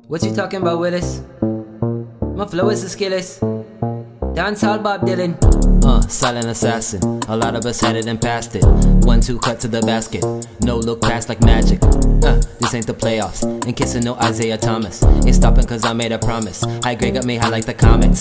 What you talking about, Willis? My flow is the skillest. Dancehall Bob Dylan. Silent assassin. A lot of us had it and passed it. 1-2 cut to the basket. No look pass like magic. This ain't the playoffs. And kissing no Isaiah Thomas. Ain't stopping cause I made a promise. High grade got me high like the comets.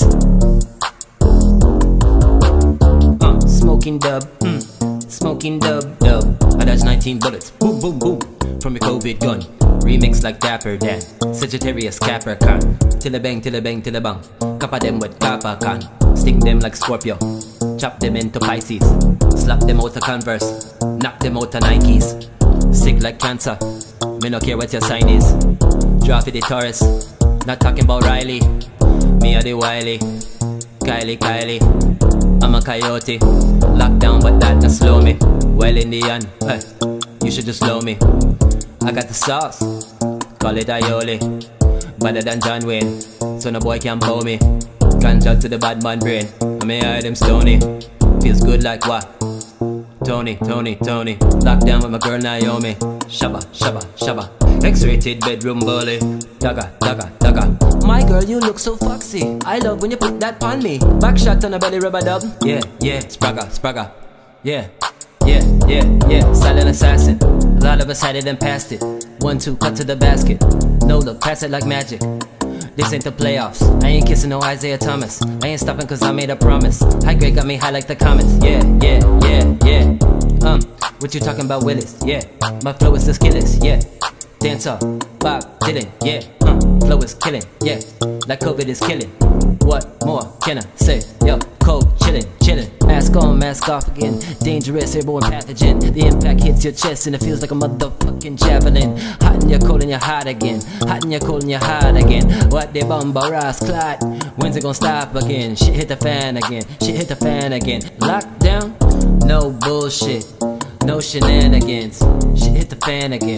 Smoking dub. Smoking dub. I dodged 19 bullets. Boom, boom, boom. From your COVID gun. Remix like Dapper Dan. Sagittarius Capricorn. Till a bang, till a bang, till a bang. Kappa them with Capricorn. Stick them like Scorpio. Chop them into Pisces. Slap them out of Converse. Knock them out of Nikes. Sick like cancer. Me no care what your sign is. Draw for the Taurus. Not talking about Riley. Me are the Wiley. Kylie. I'm a coyote. Lockdown but that not slow me. Well Indian. Hey, you should just slow me. I got the sauce. Call it aioli. Better than John Wayne. So no boy can bow me. Ganja to the bad man brain. I may hear them stony. Feels good like what? Tony. Locked down with my girl Naomi. Shabba. X-rated bedroom bully. Daga. My girl, you look so foxy. I love when you put that on me. Back shot on a belly rubber dub. Yeah. Spragga. Yeah. Silent assassin. A lot of us had it and passed it. 1-2 cut to the basket. No look, pass it like magic. This ain't the playoffs. I ain't kissing no Isaiah Thomas. I ain't stopping cause I made a promise. High grade got me high like the comets. Yeah. What you talking about, Willis? Yeah. My flow is the skillest. Yeah. Dancehall Bob Dylan. Yeah. Flow is killing. Yeah. Like COVID is killing. What more can I say? Yo, cold chillin'. Mask on, mask off again. Dangerous, airborne pathogen. The impact hits your chest and it feels like a motherfucking javelin. Hot and you're cold and you're hot again. Hot and you're cold and you're hot again. What they bomba Ross clot? When's it gonna stop again? Shit hit the fan again. Lockdown? No bullshit. No shenanigans. Shit hit the fan again.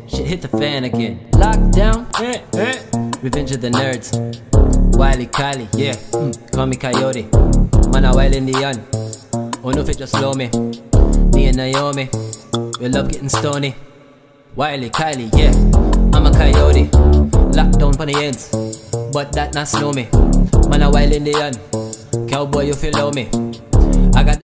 Lockdown? Revenge of the nerds. Wiley Kylie, yeah. Call me Coyote. Man, I wild Indian. Oh no, if it just slow me. Me and Naomi, we love getting stony. Wiley Kylie, yeah. I'm a coyote. Locked down on the ends, but that not slow me. Man, I wild Indian. Cowboy, you feel low me. I got